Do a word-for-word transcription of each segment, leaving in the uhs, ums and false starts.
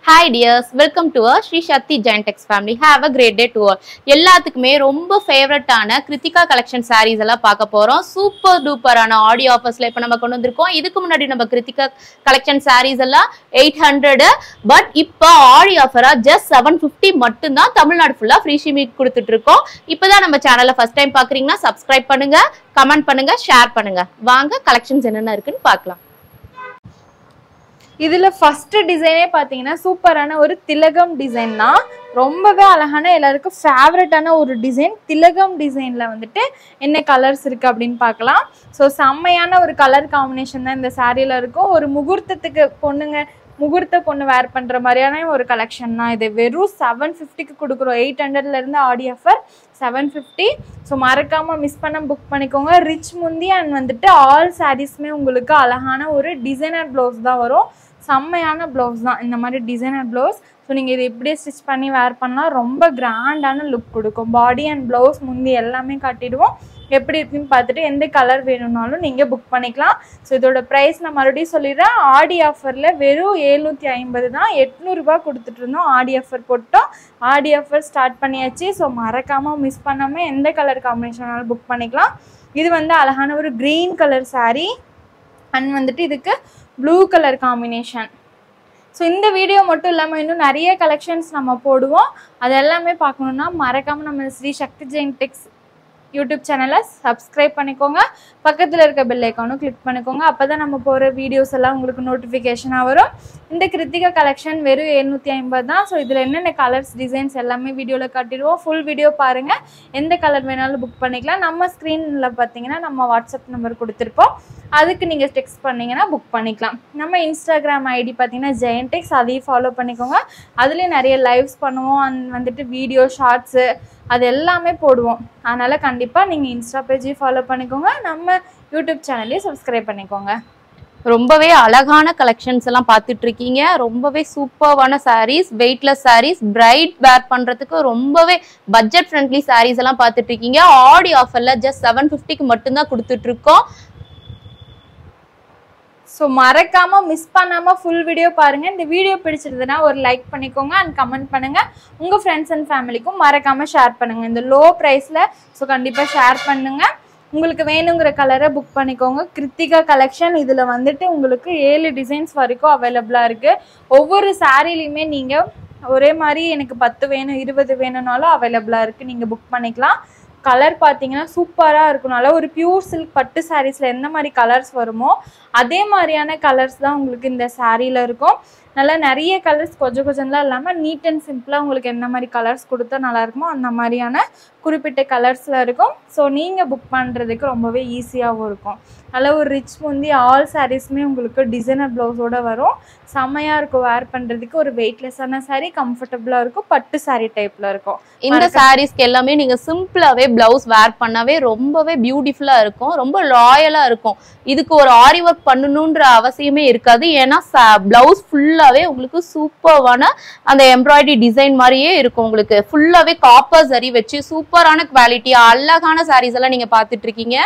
Hi dears, welcome to our Sri Shakti Giantex family. Have a great day to all. எல்லாத்துக்குமே ரொம்ப ஃபேவரட்டான Kiruthika collection sarees எல்லாம் பார்க்க போறோம். சூப்பர் டூப்பரான ஆடியோ ஆஃபர்ஸ்ல இப்ப நம்ம கொண்டு வந்திருக்கோம். இதுக்கு முன்னாடி நம்ம கிருத்திகா கலெக்ஷன் sarees எல்லாம் eight hundred, பட் இப்போ ஆடியோ ஆஃபரா just seven fifty மட்டும் தான் தமிழ்நாடு ஃபுல்லா ஃப்ரீ ஷிப்பிங் கொடுத்துட்டு இருக்கோம். இப்பதான் நம்ம சேனலை ஃபர்ஸ்ட் டைம் பாக்குறீங்கன்னா சப்ஸ்கிரைப் பண்ணுங்க, கமெண்ட் பண்ணுங்க, ஷேர் பண்ணுங்க. வாங்க கலெக்ஷன்ஸ் என்னென்ன இருக்குன்னு பார்க்கலாம். இதுல ஃபர்ஸ்ட் டிசைனே பாத்தீங்கன்னா சூப்பரான ஒரு திலகம் டிசைன் தான். ரொம்பவே அழகான எல்லாருக்கும் ஃபேவரட்டான ஒரு டிசைன். திலகம் டிசைன்ல வந்துட்டு என்ன கலர்ஸ் இருக்கு அப்படின்னு பார்க்கலாம். ஸோ செம்மையான ஒரு கலர் காம்பினேஷன் தான் இந்த சாரியில இருக்கும். ஒரு முகூர்த்தத்துக்கு பொண்ணுங்க முகூர்த்த பொண்ணு வேர் பண்ற மாதிரியான ஒரு கலெக்ஷன் தான் இது. வெறும் செவன் ஃபிஃப்டிக்கு கொடுக்குறோம். எயிட் ஹண்ட்ரட்ல இருந்து Aadi offer seven fifty. So மறக்காம மிஸ் பண்ண புக் பண்ணிக்கோங்க. ரிச் முந்தி அண்ட் வந்துட்டு ஆல் சாரீஸ்மே உங்களுக்கு அழகான ஒரு டிசைனர் ப்ளவுஸ் தான் வரும். செம்மையான ப்ளவுஸ் தான் இந்த மாதிரி டிசைனர் ப்ளவுஸ். ஸோ நீங்கள் இதை இப்படியே ஸ்டிச் பண்ணி வேர் பண்ணலாம். ரொம்ப கிராண்டான லுக் கொடுக்கும். பாடி அண்ட் ப்ளவுஸ் முந்தி எல்லாமே காட்டிடுவோம். எப்படி இருக்குன்னு பார்த்துட்டு எந்த கலர் வேணும்னாலும் நீங்கள் புக் பண்ணிக்கலாம். ஸோ இதோட ப்ரைஸ் நான் மறுபடியும் சொல்லிடுறேன். ஆடி ஆஃபரில் வெறும் எழுநூற்றி ஐம்பது தான். எட்நூறுபா கொடுத்துட்டு இருந்தோம். ஆடி ஆஃபர் போட்டோம். ஆடி ஆஃபர் ஸ்டார்ட் பண்ணியாச்சு. ஸோ மறக்காமல் மிஸ் பண்ணாமல் எந்த கலர் காம்பினேஷனாலும் புக் பண்ணிக்கலாம். இது வந்து அழகான ஒரு க்ரீன் கலர் சாரீ அண்ட் வந்துட்டு இதுக்கு ப்ளூ கலர் காம்பினேஷன். ஸோ இந்த வீடியோ மட்டும் இல்லாமல் இன்னும் நிறைய கலெக்ஷன்ஸ் நம்ம போடுவோம். அது எல்லாமே பார்க்கணுன்னா மறக்காமல் நம்ம ஸ்ரீ சக்தி ஜெயின்டெக்ஸ் யூடியூப் சேனலை சப்ஸ்கிரைப் பண்ணிக்கோங்க. பக்கத்தில் இருக்க பெல் ஐக்கானும் கிளிக் பண்ணிக்கோங்க. அப்போ தான் நம்ம போகிற வீடியோஸ் எல்லாம் உங்களுக்கு நோட்டிஃபிகேஷனாக வரும். இந்த கிருத்திகா கலெக்ஷன் வெறும் எழுநூற்றி ஐம்பது தான். ஸோ இதில் என்னென்ன கலர்ஸ் டிசைன்ஸ் எல்லாமே வீடியோவில் காட்டிடுவோம். ஃபுல் வீடியோ பாருங்கள். எந்த கலர் வேணாலும் புக் பண்ணிக்கலாம். நம்ம ஸ்க்ரீனில் பார்த்தீங்கன்னா நம்ம வாட்ஸ்அப் நம்பர் கொடுத்துருப்போம். அதுக்கு நீங்கள் டெக்ஸ்ட் பண்ணிங்கன்னா புக் பண்ணிக்கலாம். நம்ம இன்ஸ்டாகிராம் ஐடி பார்த்தீங்கன்னா ஜெயன்டெக்ஸ், அதையும் ஃபாலோ பண்ணிக்கோங்க. அதுலேயும் நிறைய லைவ்ஸ் பண்ணுவோம் அண்ட் வந்துட்டு வீடியோ ஷார்ட்ஸு அது எல்லாமே போடுவோம். அதனால் கண்டிப்பாக நீங்கள் இன்ஸ்டா பேஜையும் ஃபாலோ பண்ணிக்கோங்க. நம்ம யூடியூப் சேனலையும் சப்ஸ்கிரைப் பண்ணிக்கோங்க. ரொம்பவே அழகான கலெக்ஷன்ஸ் எல்லாம் பார்த்துட்டு இருக்கீங்க. ரொம்பவே சூப்பர்வான sarees, weightless sarees, bright wear பண்றதுக்கு ரொம்பவே பட்ஜெட் ஃப்ரெண்ட்லி சாரீஸ் எல்லாம் பார்த்துட்டு இருக்கீங்க. ஆடி ஆஃபர்ல ஜஸ்ட் செவன் ஃபிஃப்டிக்கு மட்டும்தான் கொடுத்துட்டு இருக்கோம். ஸோ மறக்காமல் மிஸ் பண்ணாமல் ஃபுல் வீடியோ பாருங்கள். இந்த வீடியோ பிடிச்சிருந்ததுன்னா ஒரு லைக் பண்ணிக்கோங்க அண்ட் கமெண்ட் பண்ணுங்கள். உங்கள் ஃப்ரெண்ட்ஸ் அண்ட் ஃபேமிலிக்கும் மறக்காமல் ஷேர் பண்ணுங்கள் இந்த லோ ப்ரைஸில். ஸோ கண்டிப்பாக ஷேர் பண்ணுங்கள். உங்களுக்கு வேணுங்கிற கலரை புக் பண்ணிக்கோங்க. கிருத்திகா கலெக்ஷன் இதில் வந்துட்டு உங்களுக்கு ஏழு டிசைன்ஸ் வரைக்கும் அவைலபிளாக இருக்குது. ஒவ்வொரு சாரீலையுமே நீங்கள் ஒரே மாதிரி எனக்கு பத்து வேணும் இருபது வேணும்னாலும் அவைலபிளாக இருக்குது. நீங்கள் புக் பண்ணிக்கலாம். கலர் பார்த்தீங்கன்னா சூப்பராக இருக்கும்னால ஒரு பியூர் சில்க் பட்டு சாரீஸில் எந்த மாதிரி கலர்ஸ் வருமோ அதே மாதிரியான கலர்ஸ் தான் உங்களுக்கு இந்த சாரியில் இருக்கும். நல்லா நிறைய கலர்ஸ் கொஞ்சம் கொஞ்சம்லாம் இல்லாமல் நீட் அண்ட் சிம்பிளாக உங்களுக்கு என்ன மாதிரி கலர்ஸ் கொடுத்தா நல்லாயிருக்குமோ அந்த மாதிரியான குறிப்பிட்ட கலர்ஸில் இருக்கும். ஸோ நீங்கள் புக் பண்ணுறதுக்கு ரொம்பவே ஈஸியாகவும் இருக்கும். நல்ல ஒரு ரிச் முந்தி ஆல் சாரீஸுமே உங்களுக்கு டிசைனர் ப்ளவுஸோடு வரும். செம்மையாக இருக்கும் வேர் பண்ணுறதுக்கு. ஒரு வெயிட்லெஸ்ஸான சாரீ, கம்ஃபர்டபுளாக இருக்கும். பட்டு சாரீ டைப்பில் இருக்கும். இந்த சாரீஸ்க்கு எல்லாமே நீங்கள் சிம்பிளாகவே ப்ளவுஸ் வேர் பண்ணாவே ரொம்பவே பியூட்டிஃபுல்லாக இருக்கும். ரொம்ப ராயலாக இருக்கும். இதுக்கு ஒரு ஆரி ஒர்க் பண்ணணுன்ற அவசியமே இருக்காது. ஏன்னா ப்ளவுஸ் ஃபுல்லாகவே உங்களுக்கு சூப்பர்வான அந்த எம்ப்ராய்டரி டிசைன் மாதிரியே இருக்கும். உங்களுக்கு ஃபுல்லாகவே காப்பர் சரி வச்சு சூப்பரான குவாலிட்டி அழகான சாரீஸ் எல்லாம் நீங்கள் பார்த்துட்டு இருக்கீங்க.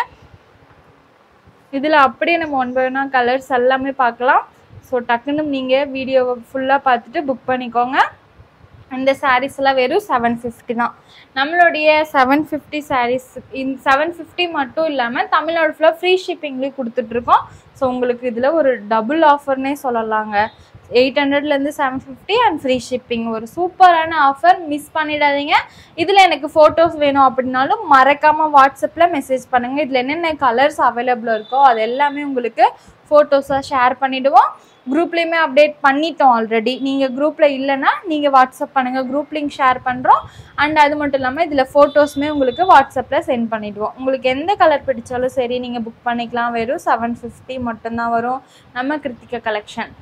இதில் அப்படியே நம்ம ஒன் பை ஒன்னா கலர்ஸ் எல்லாமே பார்க்கலாம். ஸோ டக்குன்னு நீங்கள் வீடியோவை ஃபுல்லாக பார்த்துட்டு புக் பண்ணிக்கோங்க. இந்த சாரீஸ் எல்லாம் வெறும் செவன் ஃபிஃப்டி தான். நம்மளுடைய செவன் ஃபிஃப்டி சாரீஸ் இந்த செவன் ஃபிஃப்டி மட்டும் இல்லாமல் தமிழ்நாடு ஃபுல்லாக ஃப்ரீ ஷிப்பிங்லேயும் கொடுத்துட்ருக்கோம். ஸோ உங்களுக்கு இதில் ஒரு டபுள் ஆஃபர்னே சொல்லலாங்க. எயிட் ஹண்ட்ரட்லேருந்து seven fifty and free shipping. ஒரு சூப்பரான ஆஃபர், மிஸ் பண்ணிடாதீங்க. இதில் எனக்கு ஃபோட்டோஸ் வேணும் அப்படின்னாலும் மறக்காமல் வாட்ஸ்அப்பில் மெசேஜ் பண்ணுங்கள். இதில் என்னென்ன கலர்ஸ் அவைலபிளாக இருக்கோ அது எல்லாமே உங்களுக்கு ஃபோட்டோஸாக ஷேர் பண்ணிவிடுவோம். குரூப்லேயுமே அப்டேட் பண்ணிட்டோம் ஆல்ரெடி. நீங்கள் குரூப்பில் இல்லைன்னா நீங்கள் வாட்ஸ்அப் பண்ணுங்கள், குரூப் லிங்க் ஷேர் பண்ணுறோம். அண்ட் அது மட்டும் இல்லாமல் இதில் ஃபோட்டோஸுமே உங்களுக்கு வாட்ஸ்அப்பில் சென்ட் பண்ணிவிடுவோம். உங்களுக்கு எந்த கலர் பிடிச்சாலும் சரி நீங்கள் புக் பண்ணிக்கலாம். வெறும் செவன் ஃபிஃப்டி மட்டும்தான் வரும் நம்ம கிருத்திகா கலெக்ஷன்.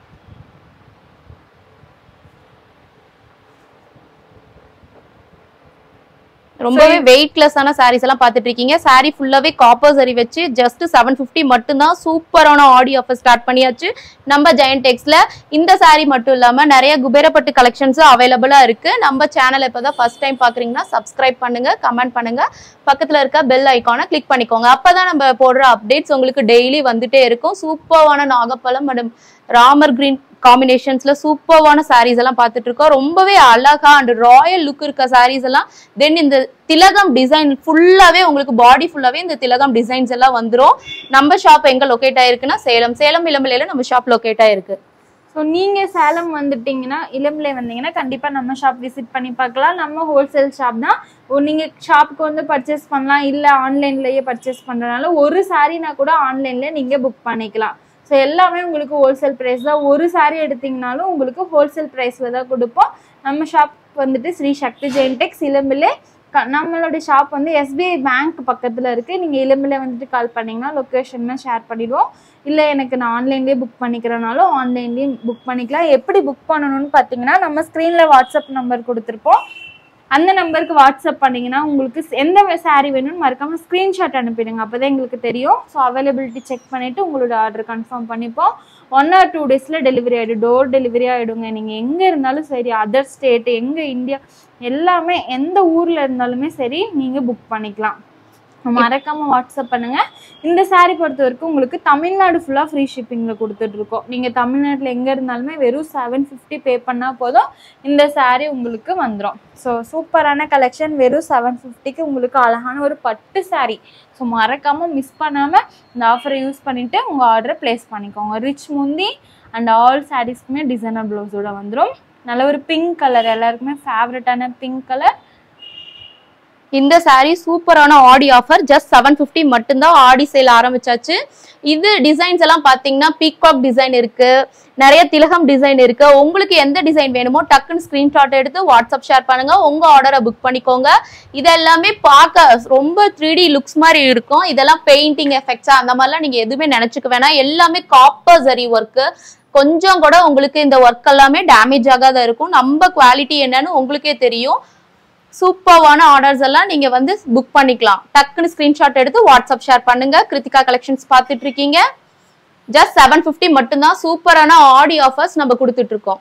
ரொம்பவே வெயிட்லெஸ்ஸான சாரீஸ் எல்லாம் பார்த்துட்டு இருக்கீங்க. சாரி ஃபுல்லாவே காப்பர் சரி வச்சு ஜஸ்ட் செவன் ஃபிஃப்டி மட்டும் தான். சூப்பரான ஆடி ஆஃபர் ஸ்டார்ட் பண்ணியாச்சு நம்ம ஜெயன்டெக்ஸ்ல. இந்த சாரி மட்டும் இல்லாம நிறைய குபேரப்பட்டு கலெக்ஷன்ஸும் அவைலபிளா இருக்கு. நம்ம சேனல் இப்பதான் ஃபர்ஸ்ட் டைம் பாக்குறீங்கன்னா சப்ஸ்கிரைப் பண்ணுங்க, கமெண்ட் பண்ணுங்க, பக்கத்துல இருக்க பெல் ஐக்கானை கிளிக் பண்ணிக்கோங்க. அப்பதான் நம்ம போடுற அப்டேட்ஸ் உங்களுக்கு டெய்லி வந்துட்டே இருக்கும். சூப்பரான நாகப்பழம் மற்றும் ராமர் கிரீன் காம்பினேஷன்ஸ்ல சூப்பர்வான சாரீஸ் எல்லாம் பார்த்துட்டு இருக்கோம். ரொம்பவே அழகா அண்ட் ராயல் லுக் இருக்க சாரீஸ் எல்லாம். தென் இந்த திலகம் டிசைன் ஃபுல்லாவே உங்களுக்கு பாடி ஃபுல்லாவே இந்த திலகம் டிசைன்ஸ் எல்லாம் வந்துரும். நம்ம ஷாப் எங்க லொகேட் ஆயிருக்குன்னா சேலம் சேலம் இளம்பிள்ளையில நம்ம ஷாப் லொகேட் ஆயிருக்கு. ஸோ நீங்கள் சேலம் வந்துட்டிங்கன்னா இளம்பிள்ளை வந்தீங்கன்னா கண்டிப்பாக நம்ம ஷாப் விசிட் பண்ணி பார்க்கலாம். நம்ம ஹோல்சேல் ஷாப் தான். நீங்கள் ஷாப்புக்கு வந்து பர்ச்சேஸ் பண்ணலாம், இல்லை ஆன்லைன்லேயே பர்ச்சேஸ் பண்ணுறதுனால ஒரு சாரீனா கூட ஆன்லைன்லேயே நீங்கள் புக் பண்ணிக்கலாம். ஸோ எல்லாமே உங்களுக்கு ஹோல்சேல் ப்ரைஸ் தான். ஒரு சாரீ எடுத்திங்கனாலும் உங்களுக்கு ஹோல்சேல் ப்ரைஸில் தான் கொடுப்போம். நம்ம ஷாப் வந்துட்டு ஸ்ரீ சக்தி ஜெயின்டெக்ஸ் இளம்பிள்ளை. நம்மளோட ஷாப் வந்து எஸ்பிஐ பேங்க் பக்கத்தில் இருக்குது. நீங்கள் இளம்பிள்ளை வந்துட்டு கால் பண்ணிங்கன்னா லொக்கேஷன்லாம் ஷேர் பண்ணிடுவோம். இல்லை எனக்கு நான் ஆன்லைன்லேயே புக் பண்ணிக்கிறனாலும் ஆன்லைன்லேயும் புக் பண்ணிக்கலாம். எப்படி புக் பண்ணணும்னு பார்த்தீங்கன்னா நம்ம ஸ்க்ரீனில் வாட்ஸ்அப் நம்பர் கொடுத்துருப்போம். அந்த நம்பருக்கு வாட்ஸ்அப் பண்ணிங்கன்னா உங்களுக்கு எந்த சாரீ வேணும்னு மறக்காமல் ஸ்க்ரீன்ஷாட் அனுப்பிடுங்க. அப்போ தான் எங்களுக்கு தெரியும். ஸோ அவைலபிலிட்டி செக் பண்ணிவிட்டு உங்களோட ஆர்டர் கன்ஃபார்ம் பண்ணிப்போம். ஒன் ஆர் டூ டேஸில் டெலிவரி ஆகிடும். டோர் டெலிவரி ஆகிடுங்க. நீங்கள் எங்கே இருந்தாலும் சரி, அதர் ஸ்டேட்டு, எங்கே இந்தியா எல்லாமே எந்த ஊரில் இருந்தாலுமே சரி நீங்கள் புக் பண்ணிக்கலாம். மறக்காம வாட்ஸ்அப் பண்ணுங்க. இந்த சாரீ பொறுத்த வரைக்கும் உங்களுக்கு தமிழ்நாடு ஃபுல்லாக ஃப்ரீ ஷிப்பிங்கில் கொடுத்துட்ருக்கோம். நீங்கள் தமிழ்நாட்டில் எங்கே இருந்தாலுமே வெறும் செவன் ஃபிஃப்டி பே பண்ணால் போதும் இந்த சாரீ உங்களுக்கு வந்துடும். ஸோ சூப்பரான கலெக்ஷன். வெறும் செவன் ஃபிஃப்டிக்கு உங்களுக்கு அழகான ஒரு பட்டு சாரீ. ஸோ மறக்காமல் மிஸ் பண்ணாமல் இந்த ஆஃபரை யூஸ் பண்ணிவிட்டு உங்கள் ஆர்டரை ப்ளேஸ் பண்ணிக்கோங்க. ரிச் முந்தி அண்ட் ஆல் சாரீஸ்க்குமே டிசைனர் ப்ளவுஸோட வந்துடும். நல்ல ஒரு பிங்க் கலர், எல்லாருக்குமே ஃபேவரட்டான பிங்க் கலர். இந்த சாரீ சூப்பரான ஆடி ஆஃபர். ஜஸ்ட் செவன் ஃபிஃப்டி மட்டும்தான். ஆடி சேல் ஆரம்பிச்சாச்சு. இது டிசைன்ஸ் எல்லாம் பாத்தீங்கன்னா பீகாக் டிசைன் இருக்கு, நிறைய திலகம் டிசைன் இருக்கு. உங்களுக்கு எந்த டிசைன் வேணுமோ டக்குன்னு ஸ்கிரீன்ஷாட் எடுத்து வாட்ஸ்அப் ஷேர் பண்ணுங்க, உங்க ஆர்டரை புக் பண்ணிக்கோங்க. இதெல்லாமே பார்க்க ரொம்ப த்ரீ டி லுக்ஸ் மாதிரி இருக்கும். இதெல்லாம் பெயிண்டிங் எஃபெக்ட்ஸா அந்த மாதிரிலாம் நீங்க எதுவுமே நினைச்சுக்க வேணாம். எல்லாமே காப்பர் ஜரி ஒர்க்கு. கொஞ்சம் கூட உங்களுக்கு இந்த ஒர்க் எல்லாமே டேமேஜ் ஆகாத இருக்கும். நம்ம குவாலிட்டி என்னன்னு உங்களுக்கே தெரியும். சூப்பர்வான ஆர்டர்ஸ் எல்லாம் நீங்க வந்து புக் பண்ணிக்கலாம். டக்குன்னு ஸ்கிரீன்ஷாட் எடுத்து வாட்ஸ்அப் ஷேர் பண்ணுங்க. கிருத்திகா கலெக்ஷன்ஸ் பார்த்துட்டு இருக்கீங்க. ஜஸ்ட் செவன் ஃபிஃப்டி மட்டும்தான். சூப்பரான ஆடி ஆஃபர்ஸ் நம்ம கொடுத்துட்டு இருக்கோம்.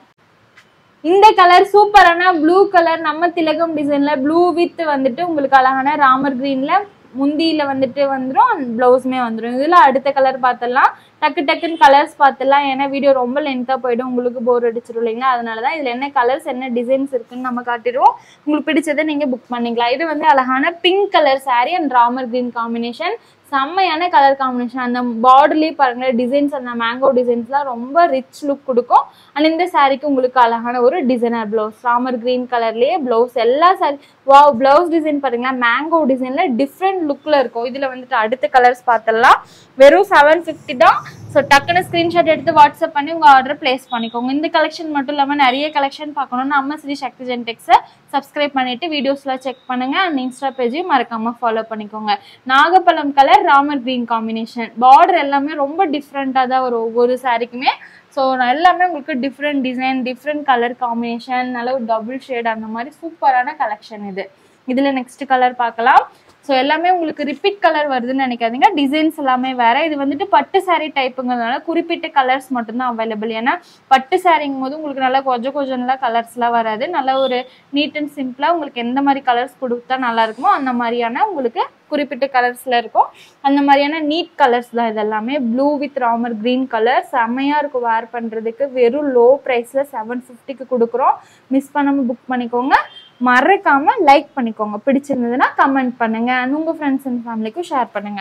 இந்த கலர் சூப்பரான ப்ளூ கலர். நம்ம திலகம் டிசைன்ல ப்ளூ வித் வந்துட்டு உங்களுக்கு அழகான ராமர் கிரீன்ல முந்தியில வந்துட்டு வந்துடும், பிளவுஸ்மே வந்துடும். இதுல அடுத்த கலர் பார்த்துடலாம். டக்கு டக்குன்னு கலர்ஸ் பார்த்துடலாம். ஏன்னா வீடியோ ரொம்ப லென்த்தாக போயிடும், உங்களுக்கு போர் அடிச்சிடும் இல்லைங்களா? அதனால தான் இதில் என்ன கலர்ஸ் என்ன டிசைன்ஸ் இருக்குன்னு நம்ம காட்டிடுவோம். உங்களுக்கு பிடிச்சதை நீங்கள் புக் பண்ணிக்கலாம். இது வந்து அழகான pink colour saree and Ramar green combination. செம்மையான கலர் காம்பினேஷன். அந்த பார்டர்லேயே பாருங்களேன் டிசைன்ஸ், அந்த மேங்கோ டிசைன்ஸ்லாம் ரொம்ப ரிச் லுக் கொடுக்கும். அண்ட் இந்த சாரீக்கு உங்களுக்கு அழகான ஒரு டிசைனர் பிளவுஸ் ராமர் கிரீன் கலர்லேயே பிளவுஸ். எல்லா சாரி வாவ் பிளவுஸ் டிசைன் பாருங்களா, மேங்கோ டிசைன்ல டிஃப்ரெண்ட் லுக்ல இருக்கும். இதுல வந்துட்டு அடுத்த கலர்ஸ் பார்த்துடலாம். வெறும் செவன் ஃபிஃப்டி தான். ஸோ டக்குன்னு ஸ்க்ரீன்ஷாட் எடுத்து வாட்ஸ்அப் பண்ணி உங்கள் ஆர்டர் பிளேஸ் பண்ணிக்கோங்க. இந்த கலெக்ஷன் மட்டும் இல்லாமல் நிறைய கலெக்ஷன் பார்க்கணும்னா நம்ம ஸ்ரீ சக்தி ஜெயின்டெக்ஸை சப்ஸ்கிரைப் பண்ணிட்டு வீடியோஸ்லாம் செக் பண்ணுங்க. அண்ட் இன்ஸ்டா பேஜையும் மறக்காம ஃபாலோ பண்ணிக்கோங்க. நாகப்பழம் colour Ramar green combination. Border எல்லாமே ரொம்ப டிஃப்ரெண்ட்டாக தான் ஒரு ஒவ்வொரு சாரிக்குமே. ஸோ எல்லாமே உங்களுக்கு different design, different colour combination, நல்ல ஒரு டபுள் ஷேட், அந்த மாதிரி சூப்பரான கலெக்ஷன் இது. இதில் நெக்ஸ்ட் கலர் பார்க்கலாம். ஸோ எல்லாமே உங்களுக்கு ரிப்பீட் கலர் வருதுன்னு நினைக்காதீங்க. டிசைன்ஸ் எல்லாமே வேற. இது வந்துட்டு பட்டு சாரீ டைப்புங்கிறதுனால குறிப்பிட்ட கலர்ஸ் மட்டும்தான் அவைலபிள். ஏன்னா பட்டு சாரிங்கும் போது உங்களுக்கு நல்லா கொஞ்சம் கொஞ்சம்லாம் கலர்ஸ்லாம் வராது. நல்லா ஒரு நீட் அண்ட் சிம்பிளாக உங்களுக்கு எந்த மாதிரி கலர்ஸ் கொடுத்தா நல்லா இருக்குமோ அந்த மாதிரியான உங்களுக்கு குறிப்பிட்ட கலர்ஸ்ல இருக்கும். அந்த மாதிரியான நீட் கலர்ஸ் தான் இது எல்லாமே. Blue with Ramar green colour செம்மையா இருக்கும் வேர் பண்றதுக்கு. வெறும் லோ பிரைஸ்ல செவன் ஃபிஃப்டிக்கு கொடுக்குறோம். மிஸ் பண்ணாம புக் பண்ணிக்கோங்க. மறக்காம லைக் பண்ணிக்கோங்க. பிடிச்சிருந்ததுன்னா கமெண்ட் பண்ணுங்க. உங்க ஃப்ரெண்ட்ஸ் அண்ட் ஃபேமிலிக்கும் ஷேர் பண்ணுங்க.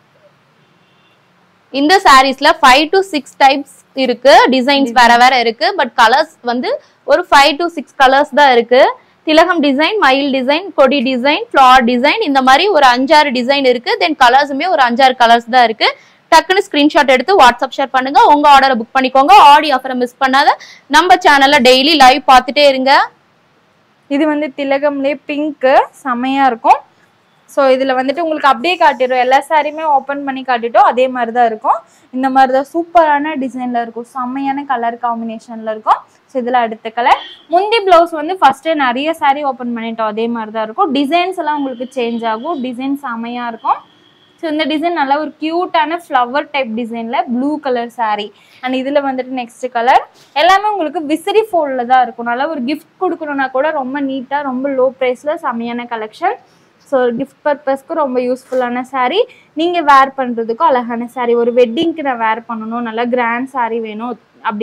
இந்த சாரீஸ்ல ஃபைவ் டு சிக்ஸ் டைப்ஸ் இருக்கு. டிசைன்ஸ் வேற வேற இருக்கு. பட் கலர்ஸ் வந்து ஒரு ஃபைவ் டு சிக்ஸ் கலர்ஸ் தான் இருக்கு. திலகம் டிசைன், மயில் டிசைன், கொடி டிசைன், ஃபிளவர் டிசைன், இந்த மாதிரி ஒரு அஞ்சாறு டிசைன் இருக்கு. தென் கலர்ஸுமே ஒரு அஞ்சாறு கலர்ஸ் தான் இருக்கு. டக்குன்னு ஸ்கிரீன்ஷாட் எடுத்து வாட்ஸ்அப் ஷேர் பண்ணுங்க. உங்க ஆர்டரை புக் பண்ணிக்கோங்க. ஆடி ஆஃபரை மிஸ் பண்ணாத நம்ம சேனல்ல டெய்லி லைவ் பார்த்துட்டே இருங்க. இது வந்து திலகம்லேயே பிங்க்கு செம்மையா இருக்கும். ஸோ இதில் வந்துட்டு உங்களுக்கு அப்படியே காட்டிடும். எல்லா சாரியுமே ஓப்பன் பண்ணி காட்டிட்டோம். அதே மாதிரி தான் இருக்கும். இந்த மாதிரி தான் சூப்பரான டிசைனில் இருக்கும். செம்மையான கலர் காம்பினேஷனில் இருக்கும். ஸோ இதில் அடுத்த கலர். முந்தி ப்ளவுஸ் வந்து ஃபஸ்ட்டே நிறைய சாரீ ஓப்பன் பண்ணிட்டோம். அதே மாதிரி தான் இருக்கும். டிசைன்ஸ் எல்லாம் உங்களுக்கு சேஞ்ச் ஆகும். டிசைன் செம்மையாக இருக்கும். ஸோ இந்த டிசைன் நல்லா ஒரு க்யூட்டான ஃப்ளவர் டைப் டிசைனில் ப்ளூ கலர் சாரீ. அண்ட் இதில் வந்துட்டு நெக்ஸ்ட் கலர். எல்லாமே உங்களுக்கு விசிறி ஃபோல்டில் தான் இருக்கும். நல்லா ஒரு கிஃப்ட் கொடுக்கணுன்னா கூட ரொம்ப நீட்டாக ரொம்ப லோ ப்ரைஸில் செம்மையான கலெக்ஷன். ஸோ கிஃப்ட் பர்பஸ்க்கு ரொம்ப யூஸ்ஃபுல்லான சாரீ. நீங்கள் வேர் பண்ணுறதுக்கும் அழகான சாரீ. ஒரு வெட்டிங்க்கு நான் வேர் பண்ணணும், நல்லா கிராண்ட் சாரீ வேணும் அப்படின்னா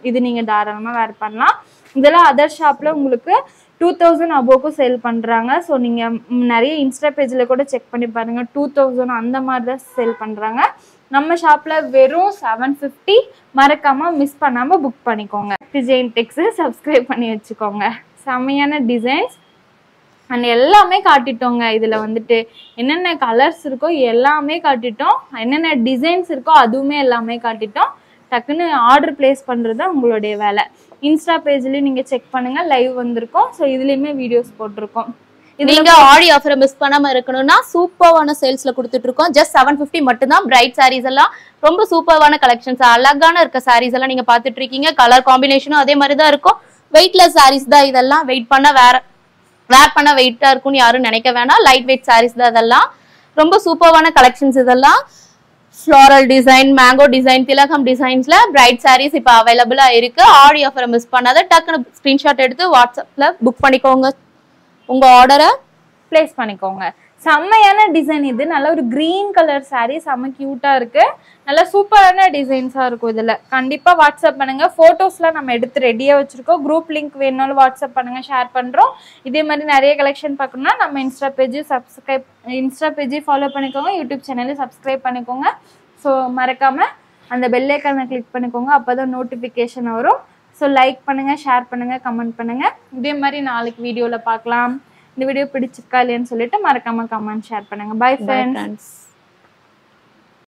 இது நீங்கள் தாராளமாக வேர் பண்ணலாம். இதெல்லாம் அதர் ஷாப்பில் உங்களுக்கு டூ தௌசண்ட் அபோவுக்கும் சேல் பண்ணுறாங்க. ஸோ நீங்கள் நிறைய இன்ஸ்டா பேஜில் கூட செக் பண்ணி பாருங்கள், டூ தௌசண்ட் அந்த மாதிரி தான் சேல் பண்ணுறாங்க. நம்ம ஷாப்பில் வெறும் செவன் ஃபிஃப்டி. மறக்காமல் மிஸ் பண்ணாமல் புக் பண்ணிக்கோங்க. டிசைன் டெக்ஸு சப்ஸ்கிரைப் பண்ணி வச்சுக்கோங்க. செம்மையான டிசைன்ஸ் அண்ட் எல்லாமே காட்டிட்டோங்க. இதில் வந்துட்டு என்னென்ன கலர்ஸ் இருக்கோ எல்லாமே காட்டிட்டோம், என்னென்ன டிசைன்ஸ் இருக்கோ அதுவுமே எல்லாமே காட்டிட்டோம். டக்குன்னு ஆர்டர் பிளேஸ் பண்ணுறது தான் உங்களுடைய வேலை. இன்ஸ்டா பேஜ்லேயும் நீங்கள் செக் பண்ணுங்கள், லைவ் வந்திருக்கோம். ஸோ இதுலேயுமே வீடியோஸ் போட்டிருக்கோம். நீங்க ஆடி ஆஃபரை மிஸ் பண்ணாம இருக்கணும்னா சூப்பர்வான சேல்ஸ்ல கொடுத்துட்டு இருக்கோம். ஜஸ்ட் செவன் ஃபிஃப்டி மட்டும் தான். பிரைட் சாரீஸ் எல்லாம் ரொம்ப சூப்பர்வான கலெக்ஷன்ஸ், அழகான இருக்க சாரீஸ் எல்லாம் நீங்க பாத்துட்டு இருக்கீங்க. கலர் காம்பினேஷனும் அதே மாதிரி தான் இருக்கும். வெயிட்லெஸ் சாரீஸ் தான் இதெல்லாம். வெயிட் பண்ண வேற வேர் பண்ண வெயிட்டா இருக்கும்னு யாரும் நினைக்க வேணாம். லைட் வெயிட் சாரீஸ் தான் இதெல்லாம். ரொம்ப சூப்பர்வான கலெக்ஷன்ஸ் இதெல்லாம். ஃப்ளோரல் டிசைன், மேங்கோ டிசைன், திலகம் டிசைன்ஸ்ல பிரைட் சாரீஸ் இப்போ அவைலபிளா இருக்கு. ஆடி ஆஃபரை மிஸ் பண்ணாத டக்குன்னு ஸ்கிரீன்ஷாட் எடுத்து வாட்ஸ்அப்ல புக் பண்ணிக்கோங்க, உங்க ஆர்டரை பிளேஸ் பண்ணிக்கோங்க. செம்மையான டிசைன் இது. நல்ல ஒரு கிரீன் கலர் சாரீ, செம்ம கியூட்டா இருக்கு. நல்ல சூப்பரான டிசைன்ஸா இருக்கும். இதுல கண்டிப்பா வாட்ஸ்அப் பண்ணுங்க. போட்டோஸ்லாம் நம்ம எடுத்து ரெடியா வச்சிருக்கோம். குரூப் லிங்க் வேணும்னாலும் வாட்ஸ்அப் பண்ணுங்க, ஷேர் பண்றோம். இதே மாதிரி நிறைய கலெக்ஷன் பார்க்கணும்னா நம்ம insta page subscribe insta page follow பண்ணிக்கோங்க, யூடியூப் சேனலை சப்ஸ்கிரைப் பண்ணிக்கோங்க. ஸோ மறக்காம அந்த பெல் ஐக்கானை கிளிக் பண்ணிக்கோங்க, அப்பதான் நோட்டிஃபிகேஷன் வரும். ஸோ லைக் பண்ணுங்க, ஷேர் பண்ணுங்க, கமெண்ட் பண்ணுங்க. இதே மாதிரி நாளைக்கு வீடியோல பார்க்கலாம். இந்த வீடியோ பிடிச்சிருக்கா இல்லையான்னு சொல்லிட்டு மறக்காம கமெண்ட் ஷேர் பண்ணுங்க. Bye friends.